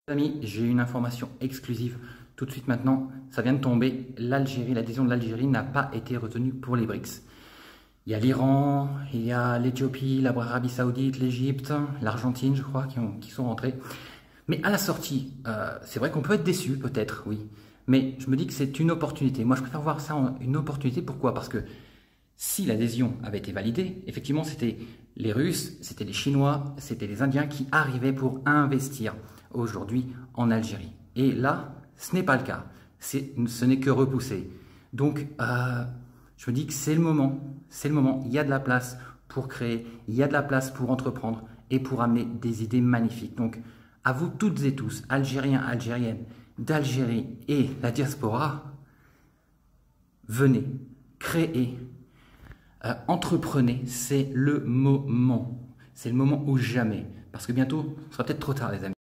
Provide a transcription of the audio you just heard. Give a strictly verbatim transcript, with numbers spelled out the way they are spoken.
Amis, j'ai une information exclusive tout de suite maintenant, ça vient de tomber, l'Algérie, l'adhésion de l'Algérie n'a pas été retenue pour les BRICS. Il y a l'Iran, il y a l'Éthiopie, l'Arabie Saoudite, l'Égypte, l'Argentine je crois qui, ont, qui sont rentrés. Mais à la sortie, euh, c'est vrai qu'on peut être déçu peut-être, oui. Mais je me dis que c'est une opportunité. Moi je préfère voir ça en une opportunité, pourquoi? Parce que si l'adhésion avait été validée, effectivement c'était les Russes, c'était les Chinois, c'était les Indiens qui arrivaient pour investir aujourd'hui en Algérie. Et là, ce n'est pas le cas. Ce n'est que repoussé. Donc, euh, je me dis que c'est le moment. C'est le moment. Il y a de la place pour créer. Il y a de la place pour entreprendre et pour amener des idées magnifiques. Donc, à vous toutes et tous, Algériens, Algériennes, d'Algérie et la diaspora, venez, créez, euh, entreprenez. C'est le moment. C'est le moment ou jamais. Parce que bientôt, ce sera peut-être trop tard, les amis.